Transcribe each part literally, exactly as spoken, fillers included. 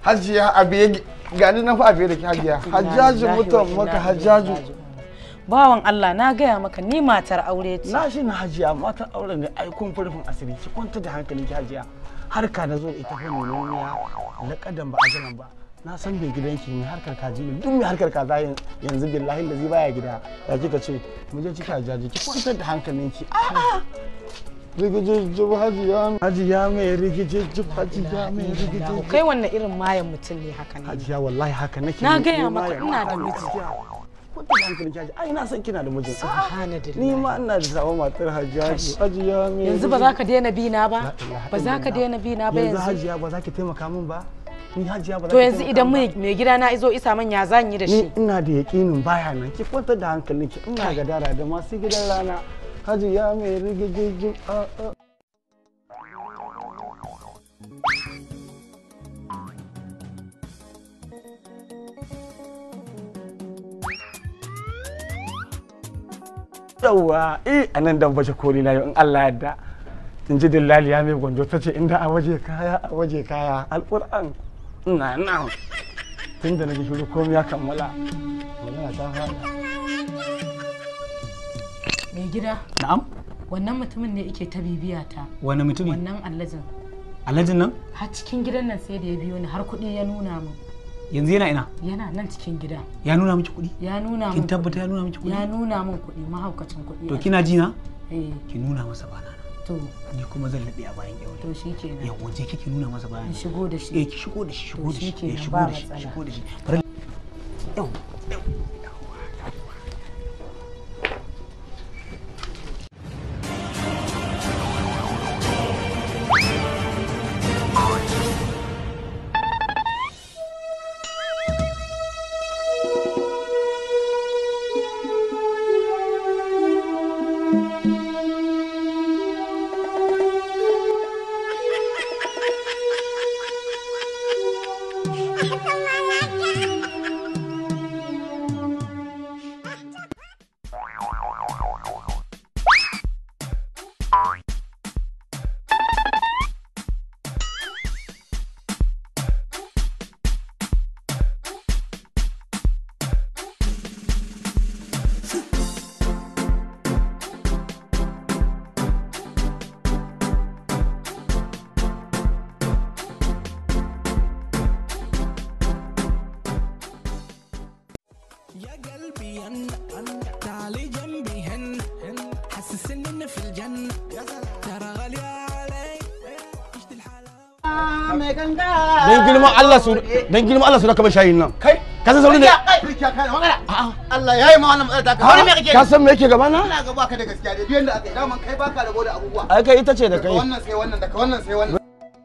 Hajiya abiye gani na fa abiye da ki hajiya. Hajjaju mutum maka Hajjaju. Bawan Allah na gaya maka ni matar aure ce. Na shi na hajiya matar aure ne ai kun furfin asiri ki kwanta da hankalin ki hajiya. Harka na zo da ita fa menoniya na kadan ba ajalan ba. Na san bai gidanki ne harkar kaji ne duk mai harkar kaza yanzu billahi da zai baya gida. Ya kika ce mu je ciki hajiya ki kwanta da hankalin ki. A'a. Rigijijjib hajiya hajiya mai rigijijjib hajiya mai rigijijjib. Kai wannan irin mayan mutum ne haka ne. Hajiya wallahi haka nake. Na gaya maka ina da miji. Kwanta da hankalin ki ai na san kina da mijin. Subhanallah. Ni ma ina da sawa matar hajiya hajiya mai. Yanzu ba za ka daina bi na ba? Ba za ka daina bi na ba yanzu. Yanzu hajiya ba za ki taimaka min ba? Ni hajiya ba za to yanzu idan mai gida na izo isa man ya zan yi da shi. Ni ina da yakinin baya nan ki kwanta da hankalin ki ina gadara da masu gidan rana. Hajiya mai rigijijjib a a. Yawwa eh anan dan baje koli na in Allah yarda in ji dillali ya mai gondo tace inda a waje kaya a waje kaya alquran ina nan tunda nake shiru komai ya kammala magana ta fara. Mai gida na'am wannan mutumin ne yake ta bibiya ta. Wani mutumi? Wannan allajin. Allajin nan har cikin gidan nan sai da ya biyo ni har kuɗi ya nuna min. Yanzu yana ina? Yana nan cikin gida. Ya nuna miki kuɗi? Ya nuna min. Kin tabbata ya nuna miki kuɗi? Ya nuna min kuɗi mahaukacin kuɗi. To kina ji na? Eh. Ki nuna masa bana na. To ni kuma zan labe a bayan kyaure. To shikenan. Yawa je kike nuna masa bayan. Ki shigo da shi. Eh ki shigo da shi, shigo da shi, eh shigo da shi, shigo da shi. Yau. Dan girman Allah su dan girman Allah su da kamar shayin nan. Kai ka san saurin ne? Allah yayi ma wannan matsala ta ka. Me kake? Ka san me yake gaba na? Ina ga baka da gaskiya dai yanda aka yi daman kai baka rabo da abubuwa. Ai kai ita ce da kai. Wannan sai wannan daga wannan sai wannan.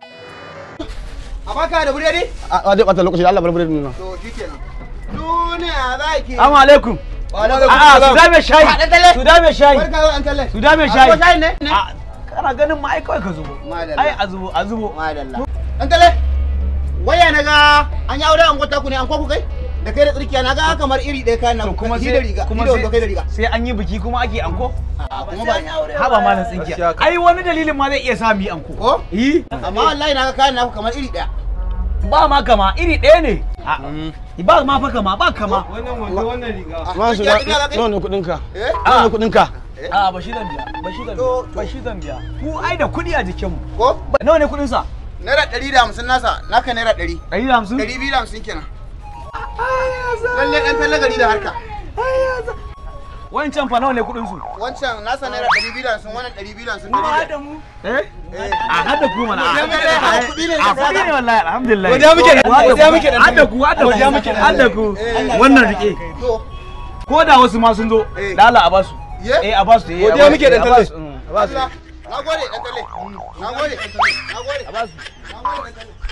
A baka da buredi? A dai bata lokaci Allah bar buredi nan. To shikenan. Duniya zaki. Assalamu alaikum. Wa alaikum assalam. Su da me shayi. Su da me shayi. Barka da an talle. Su da me shayi. Ko shayi ne? Kana ganin ma ai kawai ka zubo. Ai a zubo a zubo. Madalla. An talle. Waya na ga an yi aure an gwata ku ne an kwaku kai? Da kai da tsirkiya na ga kamar iri ɗaya kayan nan kuma sai da riga kuma kai da riga. Sai an yi biki kuma ake anko? Kuma ba haba ma na tsinkiya. Ai wani dalilin ma zai iya sa mu yi anko. Ko? Eh. Amma wallahi na ga kayan naku kamar iri ɗaya. Ba ma kama iri ɗaya ne. Ba ma fa kama ba kama. Wannan wando wannan riga. Ma su da nawa ne kuɗin ka? Eh? Nawa ne kuɗin ka? A ba shi zan biya. Ba shi zan biya. Ba shi zan biya. Ku ai da kuɗi a jikinmu. Ko? Nawa ne kuɗin sa? Naira ɗari da hamsin nasa, naka naira ɗari. Ɗari da hamsin? Ɗari biyu da hamsin kenan. Lalle ɗan talle gari da harka. Wancan fa nawa ne kuɗin su? Wancan nasa naira ɗari biyu da hamsin, wannan ɗari biyu da hamsin. Ɗari da mu? Eh? A hada ku mana. A kuɗi ne A kuɗi ne wallahi alhamdulillah. Godiya muke da godiya muke da. Hada ku hada ku. Godiya muke da. Hada ku. Wannan rike. To. Ko da wasu ma sun zo, da Allah a basu. Eh a basu. Godiya muke da talle. A basu. Na gode ɗan talle. Na gode. Na gode. A basu. Na gode ɗan talle.